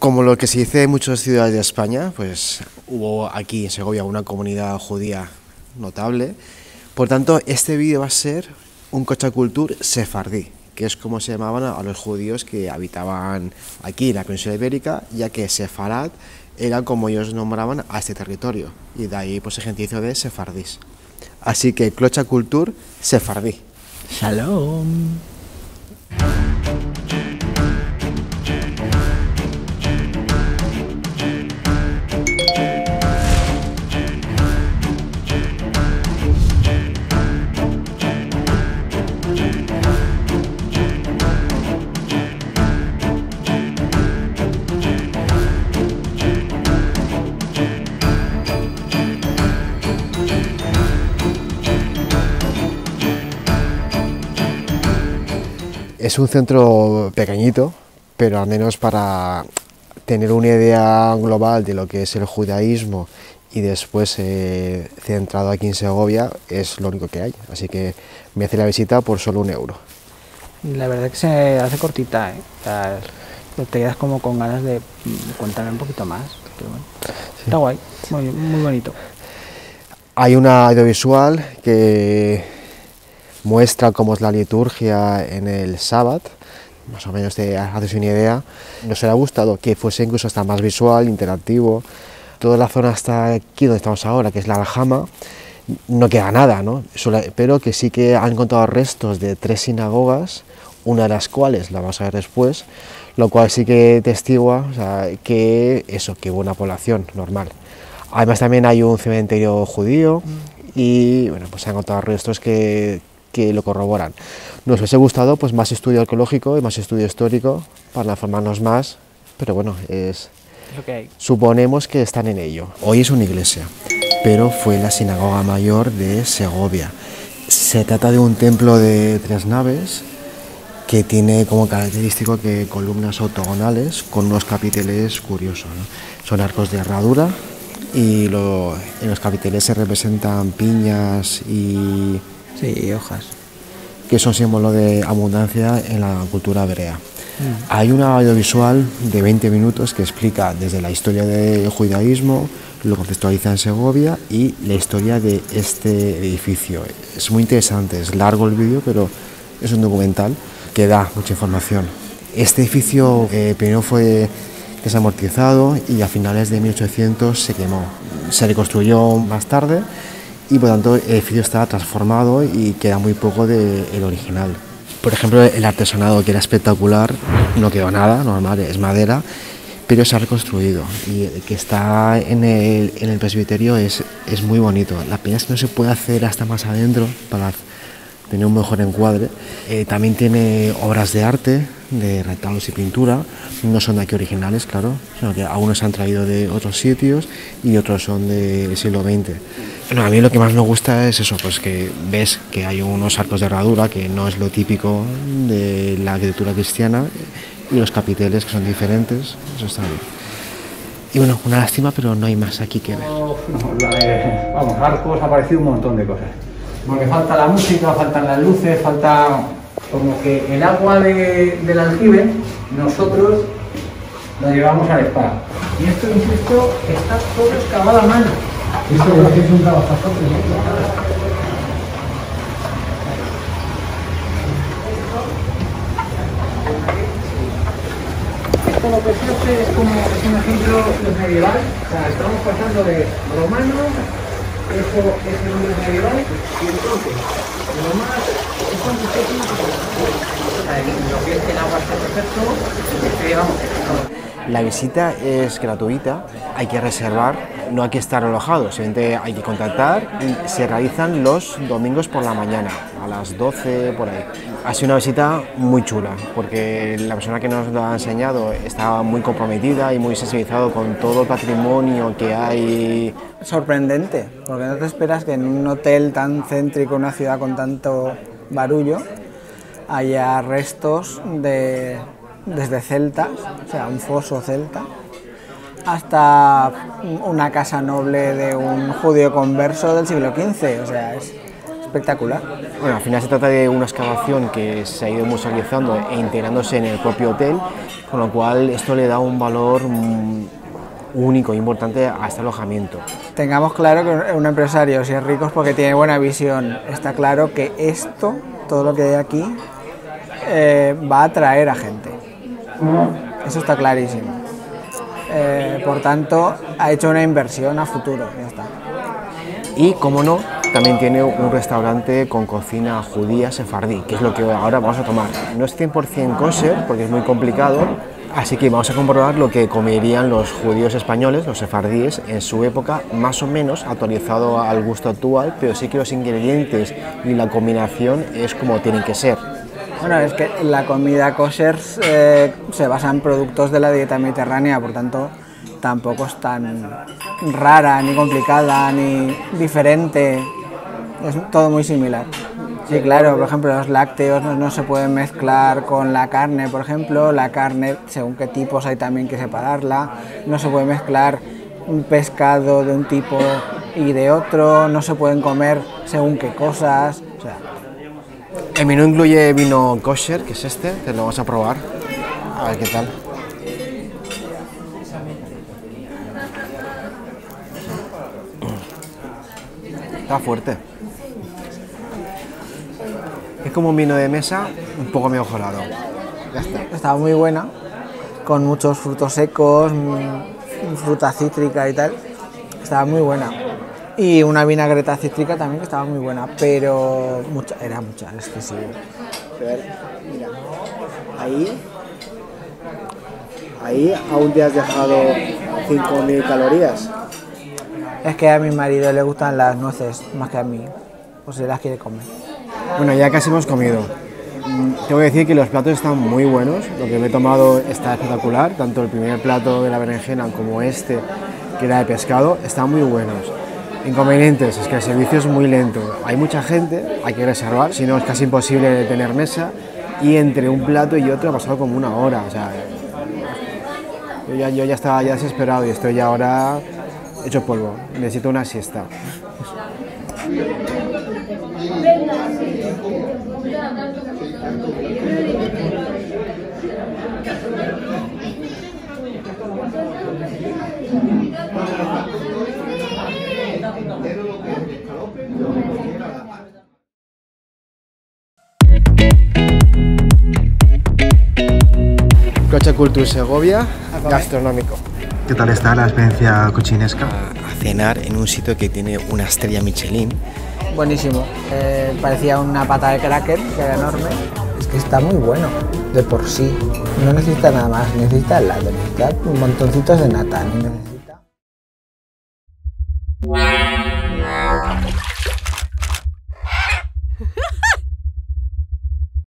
Como lo que se dice en muchas ciudades de España, pues hubo aquí en Segovia una comunidad judía notable. Por tanto, este vídeo va a ser un Cochacultur sefardí, que es como se llamaban a los judíos que habitaban aquí en la península ibérica, ya que Sefarad era como ellos nombraban a este territorio, y de ahí pues se gentilizo de sefardís. Así que Cochacultur sefardí. Shalom. Es un centro pequeñito, pero al menos para tener una idea global de lo que es el judaísmo y después centrado aquí en Segovia, es lo único que hay. Así que me hace la visita por solo €1. La verdad es que se hace cortita, ¿eh? O sea, te quedas como con ganas de contarme un poquito más. Pero bueno, sí. Está guay, muy bonito. Hay una audiovisual que muestra cómo es la liturgia en el sábado, más o menos te haces una idea. Nos hubiera gustado que fuese incluso hasta más visual, interactivo. Toda la zona hasta aquí donde estamos ahora, que es la Aljama, no queda nada, ¿no? Pero que sí que han encontrado restos de 3 sinagogas, una de las cuales la vamos a ver después, lo cual sí que testigua, o sea, que hubo una población normal. Además también hay un cementerio judío y bueno, pues se han encontrado restos que lo corroboran. Nos hubiese gustado pues más estudio arqueológico y más estudio histórico para informarnos más, pero bueno, suponemos que están en ello. Hoy es una iglesia, pero fue la sinagoga mayor de Segovia. Se trata de un templo de 3 naves que tiene como característico que columnas octogonales con unos capiteles curiosos, ¿no? Son arcos de herradura y en los capiteles se representan piñas y hojas, que son símbolo de abundancia en la cultura hebrea. Hay una audiovisual de 20 minutos que explica desde la historia del judaísmo, lo contextualiza en Segovia y la historia de este edificio. Es muy interesante, es largo el vídeo, pero es un documental que da mucha información. Este edificio primero fue desamortizado y a finales de 1800 se quemó. Se reconstruyó más tarde y por tanto el edificio está transformado y queda muy poco del original. Por ejemplo, el artesonado, que era espectacular, no quedó nada, normal, es madera, pero se ha reconstruido y el que está en el presbiterio es muy bonito. La pena es que no se puede hacer hasta más adentro para tener un mejor encuadre. También tiene obras de arte, de retablos y pintura, no son de aquí originales, claro, sino que algunos se han traído de otros sitios y otros son del siglo XX. Bueno, a mí lo que más me gusta es eso, pues que ves que hay unos arcos de herradura, que no es lo típico de la arquitectura cristiana, y los capiteles que son diferentes, eso está bien. Y bueno, una lástima, pero no hay más aquí que ver. Vamos, arcos, ha aparecido un montón de cosas. Porque falta la música, faltan las luces, falta como que el agua del aljibe nosotros lo llevamos al spa. Y esto, insisto, está todo excavado a mano. Esto es un trabajo tremendo. Esto lo que se hace es como un ejemplo medieval. O sea, estamos pasando de romano. Eso es el mundo medieval y entonces lo más lo que es el agua está perfecto. La visita es gratuita, hay que reservar, no hay que estar alojado, simplemente hay que contactar y se realizan los domingos por la mañana, a las 12 por ahí. Ha sido una visita muy chula, porque la persona que nos lo ha enseñado estaba muy comprometida y muy sensibilizado con todo el patrimonio que hay. Sorprendente, porque no te esperas que en un hotel tan céntrico, una ciudad con tanto barullo, haya restos desde celtas, o sea, un foso celta, hasta una casa noble de un judío converso del siglo XV, o sea, es espectacular. Bueno, al final se trata de una excavación que se ha ido musealizando e integrándose en el propio hotel, con lo cual esto le da un valor único e importante a este alojamiento. Tengamos claro que un empresario, si es rico, es porque tiene buena visión. Está claro que esto, todo lo que hay aquí, va a atraer a gente. Eso está clarísimo. Por tanto, ha hecho una inversión a futuro, ya está. Y, como no, también tiene un restaurante con cocina judía sefardí, que es lo que ahora vamos a tomar. No es 100% kosher, porque es muy complicado, así que vamos a comprobar lo que comerían los judíos españoles, los sefardíes, en su época, más o menos actualizado al gusto actual, pero sí que los ingredientes y la combinación es como tienen que ser. Bueno, es que la comida kosher se basa en productos de la dieta mediterránea, por tanto tampoco es tan rara, ni complicada, ni diferente, es todo muy similar. Sí, claro, por ejemplo, los lácteos no se pueden mezclar con la carne, por ejemplo, la carne, según qué tipos hay también que separarla, no se puede mezclar un pescado de un tipo y de otro, no se pueden comer según qué cosas, o sea. El menú incluye vino kosher, que es este, que lo vamos a probar, a ver qué tal. Está fuerte. Es como un vino de mesa, un poco mejorado. Ya está. Estaba muy buena, con muchos frutos secos, fruta cítrica y tal. Estaba muy buena. Y una vinagreta cítrica también que estaba muy buena, pero era excesivo. Mira, ahí aún te has dejado 5.000 calorías. Es que a mi marido le gustan las nueces más que a mí, o se las quiere comer. Bueno, ya casi hemos comido. Tengo que decir que los platos están muy buenos, lo que me he tomado está espectacular, tanto el primer plato de la berenjena como este, que era de pescado, están muy buenos. Inconvenientes, es que el servicio es muy lento, hay mucha gente, hay que reservar, si no es casi imposible tener mesa, y entre un plato y otro ha pasado como una hora, o sea, yo ya estaba ya desesperado y estoy ya ahora hecho polvo, necesito una siesta. Coche Culture Segovia, gastronómico. ¿Qué tal está la experiencia cochinesca? A cenar en un sitio que tiene una estrella Michelin. Buenísimo, parecía una pata de cracker, que era enorme. Es que está muy bueno, de por sí. No necesita nada más, necesita helado, necesita un montoncitos de nata, necesita...